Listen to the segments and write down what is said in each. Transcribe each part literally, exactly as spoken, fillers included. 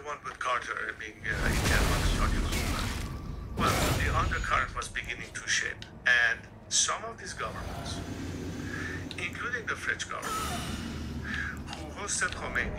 one with Carter being uh, in German struggles. Well, the undercurrent was beginning to shape, and some of these governments, including the French government, who hosted Khomeini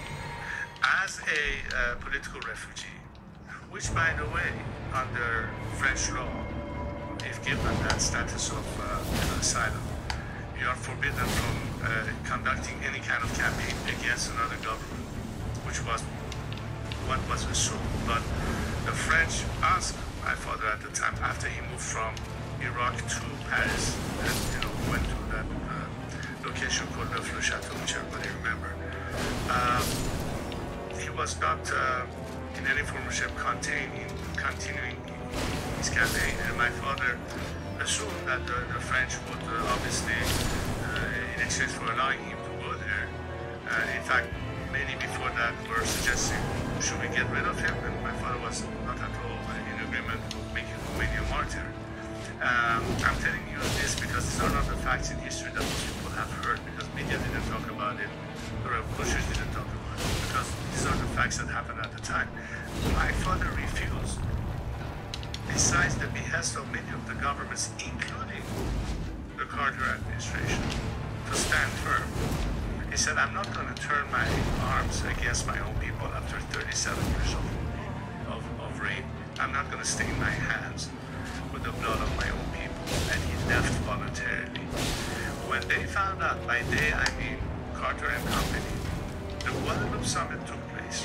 as a uh, political refugee, which, by the way, under French law, if given that status of uh, asylum, you are forbidden from uh, conducting any kind of campaign against another government, which was what was assumed. But the French asked my father at the time, after he moved from Iraq to Paris, and you know went to that uh, location called Le Fleu Chateau, which everybody remember. Um, he was not uh, in any form or shape contained in continuing his campaign, and my father assumed that the, the French would uh, obviously, uh, in exchange for allowing him to go there, uh, in fact, many before that were suggesting, should we get rid of him? And my father was not at all in agreement with making Khomeini a martyr. Um, I'm telling you this because these are not the facts in history that most people have heard, because media didn't talk about it, the revolutionaries didn't talk about it, because these are the facts that happened at the time. My father refused, besides the behest of many of the governments, including the Carter administration, to stand firm. He said, I'm not going to turn my arms against my own people after thirty-seven years of, of, of reign. I'm not going to stain my hands with the blood of my own people. And he left voluntarily. When they found out, by they I mean Carter and company, the Guadeloupe summit took place.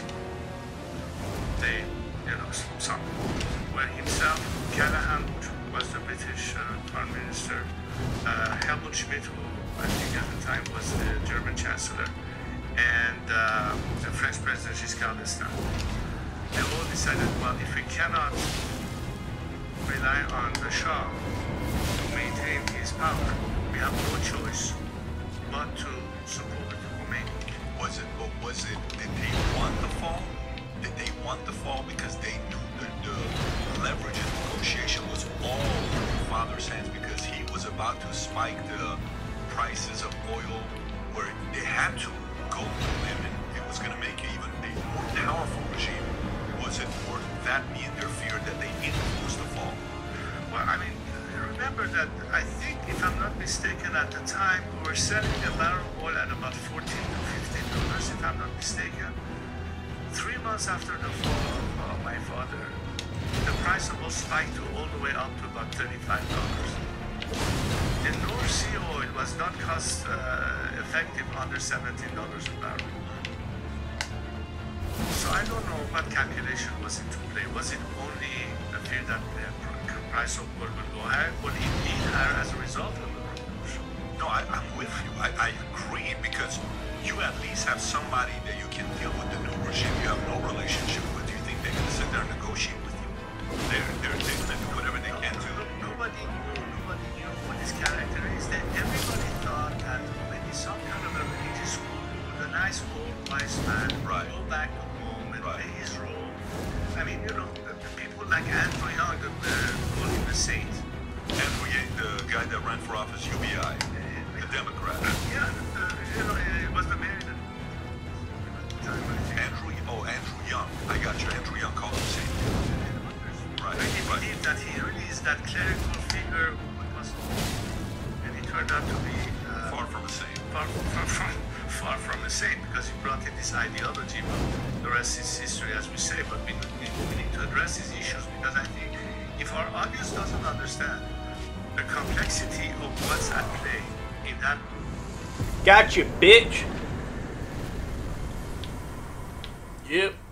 They, you know, some, where himself, Callahan, who was the British uh, Prime Minister, uh, Helmut Schmidt, who I think at the time was the German Chancellor, and uh, the French President Giscard d'Estaing. They all decided, well, if we cannot rely on the Shah to maintain his power, we have no choice but to support Khomeini. Was it, or was it, did they want the fall? Did they want the fall because they knew that the leverage and negotiation was all in your father's hands, because he was about to spike the prices of oil where they had to go to him, and it was going to make it even a more powerful regime? Was it for that being their fear that they didn't force the fall? Well, I mean, remember that I think, if I'm not mistaken, at the time we were selling a barrel of oil at about fourteen to fifteen dollars, if I'm not mistaken. Three months after the fall of uh, my father, the price of oil spiked to all the way up to about thirty-five dollars. The North Sea oil was not cost uh, effective under seventeen dollars a barrel. So I don't know what calculation was into play. Was it only the fear that the price of oil would go higher? Would it be higher as a result of the revolution? No, I, I'm with you. I, I agree, because you at least have somebody that you can deal with the new regime you have no relationship with. Do you think they're going to sit there and negotiate with you? They're, they're, they're going to do whatever they can to. Nobody knew, nobody knew what his character is. That everybody thought that when he's some kind of a religious guru, the nice old wise man, right, go back home and right, play his role. I mean, you know, the, the people like Andrew Young, the, the, call him the saint. Andrew Yang, the guy that ran for office, U B I, the Democrat. Yeah, the, you know, it was the mayor that Andrew, oh, Andrew Young. I got you. Andrew Young called him saint. Right, I really right. believe that he really is that clerical figure who was, and he turned out to be uh, Far from a saint. Far, far, far, far from a saint, because he brought in this ideology. But the rest is history, as we say. But we, we, we need to address these issues, because I think if our audience doesn't understand the complexity of what's at play in that. Gotcha, bitch. Yep.